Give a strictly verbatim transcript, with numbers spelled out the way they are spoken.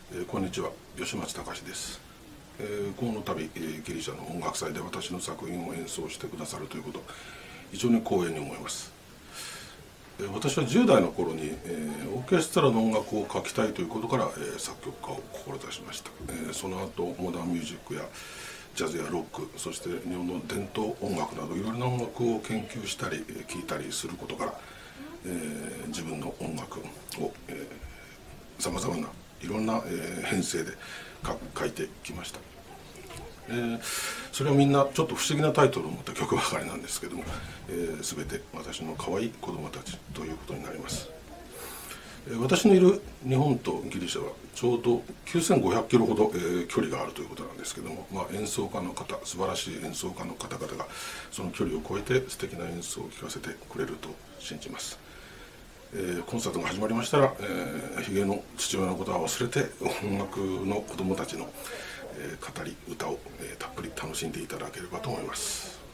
えー、こんにちは、吉松隆です。えー、この度、えー、ギリシャの音楽祭で私の作品を演奏してくださるということ、非常に光栄に思います。えー、私はじゅう代の頃に、えー、オーケストラの音楽を書きたいということから、えー、作曲家を志しました。えー、その後、モダンミュージックやジャズやロック、そして日本の伝統音楽などいろいろな音楽を研究したり聴いたりすることから、えー、自分の音楽をさまざまないろんな、えー、編成で書いてきました。えー、それはみんなちょっと不思議なタイトルを持った曲ばかりなんですけども、えー、全て私の可愛い子供たちということになります。私のいる日本とギリシャはちょうどきゅうせんごひゃくキロほど、えー、距離があるということなんですけども、まあ、演奏家の方、素晴らしい演奏家の方々がその距離を超えて素敵な演奏を聴かせてくれると信じます。えー、コンサートが始まりましたら、えー、ヒゲの父親のことは忘れて音楽の子どもたちの、えー、語り歌を、えー、たっぷり楽しんでいただければと思います。